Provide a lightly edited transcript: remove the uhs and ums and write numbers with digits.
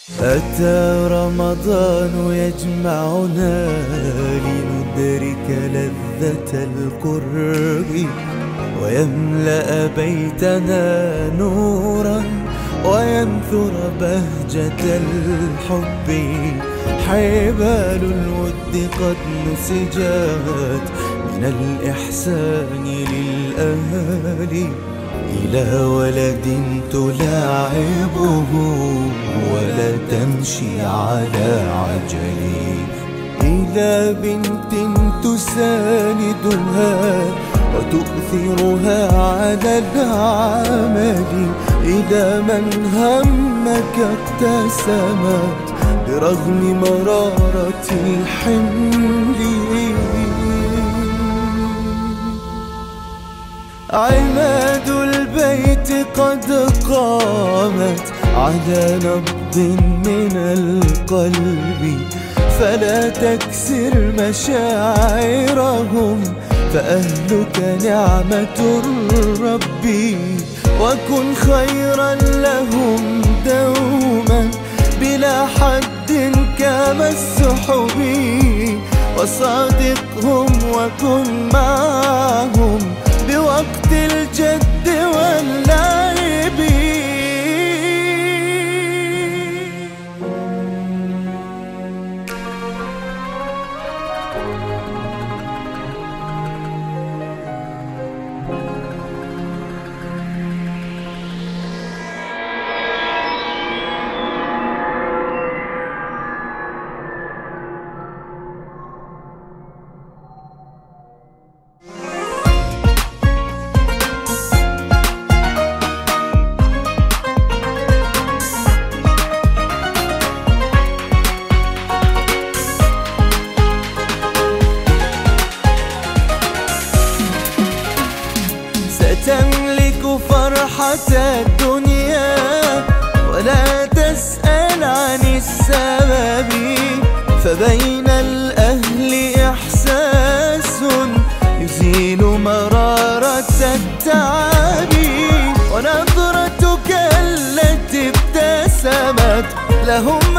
أتى رمضان يجمعنا لندرك لذة القرب، ويملأ بيتنا نورا وينثر بهجة الحب. حبال الود قد نسجت من الإحسان للأهالي، إلى ولد تلاعبه ولا تمشي على عجل، إلى بنت تساندها وتؤثرها على العمل، إلى من همك ابتسمت برغم مرارة الحمل. عماد البيت قد قامت على نبض من القلب، فلا تكسر مشاعرهم فأهلك نعمة الرب، وكن خيرا لهم دوما بلا حد كما السحب، وصادقهم وكن معهم بوقت الجد واللعب. ستملك فرحة الدنيا ولا تسأل عن السبب، فبين الأهل إحساس يزيل مرارة التعب، ونظرتك التي ابتسمت لهم